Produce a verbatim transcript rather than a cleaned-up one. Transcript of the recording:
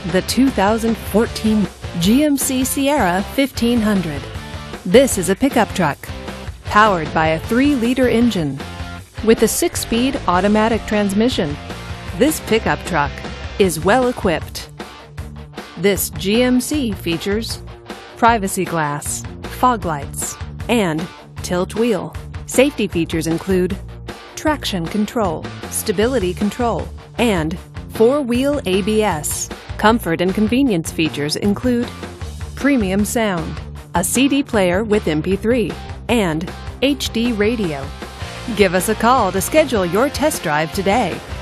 the two thousand fourteen G M C Sierra fifteen hundred. This is a pickup truck powered by a three liter engine with a six speed automatic transmission. This pickup truck is well equipped. This G M C features privacy glass, fog lights, and tilt wheel. Safety features include traction control, stability control, and four-wheel A B S. Comfort and convenience features include premium sound, a C D player with M P three, and H D radio. Give us a call to schedule your test drive today.